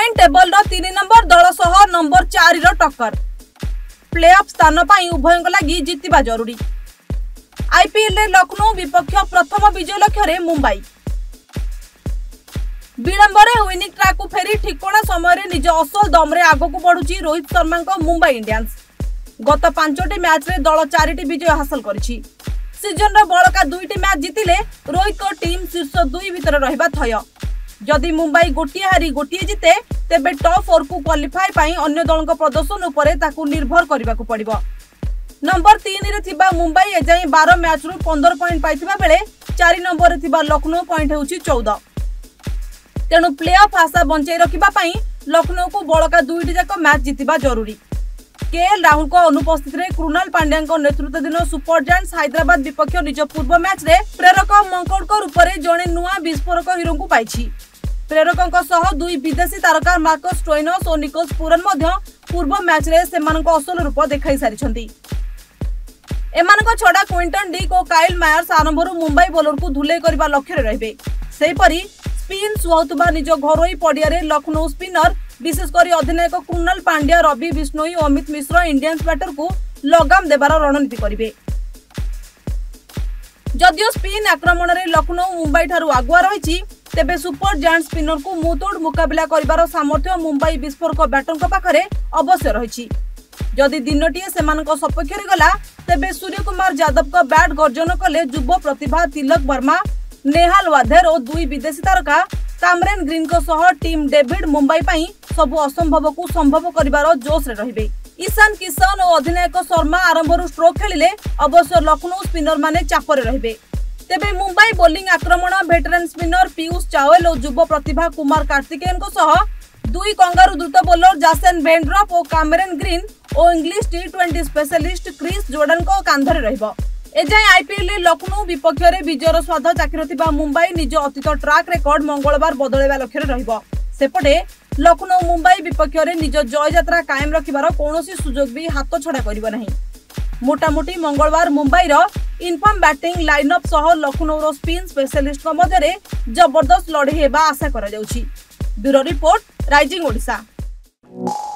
Point table 3 number दल सह number 4 रो टक्कर। प्लेऑफ स्थान पाई उभय लगी जितिबा जरूरी। आईपीएल रे लखनऊ विपक्ष प्रथम विजय लक्ष्य रे मुंबई। विलंबरे विनिंग ट्रैक को फेरी ठिकोना समय रे निज असल दम रे आगो को बढ़ुची रोहित शर्मा को मुंबई इंडियंस। गत 5टी मैच रे दल 4टी विजय हासिल करिछि। सीजन रो बळका 2टी मैच जितिले रोहित को टीम शीर्ष 2 भितर रहिबा थय। जदि मुंबई गोटिए हारी गोटिए जिते तेबे टॉप 4 को क्वालिफाई पाई अन्य दल को प्रदर्शन उपरे ताकू निर्भर करबा को पड़िबो। नंबर 3 रे थिबा मुंबई एजाई 12 मैच रु 15 पॉइंट पाइथिबा बेले 4 नंबर रे थिबा लखनऊ पॉइंट होउची 14। तेणु प्लेऑफ आशा बंचाई रखिबा पाई लखनऊ को बळका 2टी जाक मैच जितिबा जरूरी। केएल राहुल को अनुपस्थित रे कृणाल पांड्या को नेतृत्वाधीन सुपर जायंट्स हैदराबाद विपक्ष निज पूर्व मैच रे प्रेरक मंकड़को रूप में जड़े नुआ विस्फोरक हिरो को पाइछि। प्रेरकों सह 2 विदेशी तारका मार्कस स्टोइनस और निकोलस पूरन मध्य पूर्व मैच रे सेमानक असल रूप देखाई सारिछंती। एमानक छडा क्विंटन डिक और काइल मायर्स आरंभर मुंबई बॉलर को धुले करबा लक्ष्य रहिबे। सेहीपरि स्पिन सुहाउतबा निज घरोई पडिया रे लखनऊ स्पिनर विशेषकर अधिनायक कृणाल पांड्या, रवि बिश्नोई और अमित मिश्र इंडियंस बैटर को लगाम देबार रणनीति करिवे। जदियो स्पिन आक्रमण रे लखनऊ मुंबई ठारू आगुआ रहिछि तेबे सुपर जायंट स्पिनर को मुतोड़ मुकाबला करिबार सामर्थ्य मुंबई विस्फोरक बैटरक पाखरे अवश्य रहिछि। जदि दिनटीए सेमानक सपक्ष रे गला तेबे सूर्य कुमार यादव का बैट गर्जन कले युवा प्रतिभा तिलक वर्मा, नेहाल वाधेर और 2 विदेशी तारका कैमरन ग्रीन को सह टीम डेविड मुंबई पाई सबु असंभव को संभव करिबार जोश रे रहिबे। ईशान किशन और अधिनायक शर्मा आरंभर स्ट्रोक खेलिले अवश्य लखनऊ स्पिनर माने चापरे रहिबे। तेबे मुंबई बोलिंग आक्रमण वेटरन स्पिनर पीयूष चावल और युवा प्रतिभा कुमार कार्तिकेयन को सह 2 कंगारू द्रुत बोलर जासन वेंड्रप और कैमरन ग्रीन और इंग्लिश टी20 स्पेशलिस्ट क्रिस जोर्डन को कांधरे रहिबो। एजाई आईपीएल रे लखनऊ विपक्ष रे विजयर स्वाद चाखिरथिबा मुंबई निज अतीत ट्रैक रेकर्ड मंगलवार बदलैबा लक्ष्य रहिबो। सेपटे लखनऊ मुंबई विपक्ष रे निज जय यात्रा कायम रखिबार कोनोसी सुजोग भी हाथ छडा करिबो नहीं। मोटामोटी मंगलवार मुंबई रो इनफॉर्म बैटिंग लाइनअप सह लखनऊ रो स्पिन स्पेशलिस्ट मध्य रे जबरदस्त लड़ाई हेबा आशा करा जाउछि। Bureau report, rising Odisha.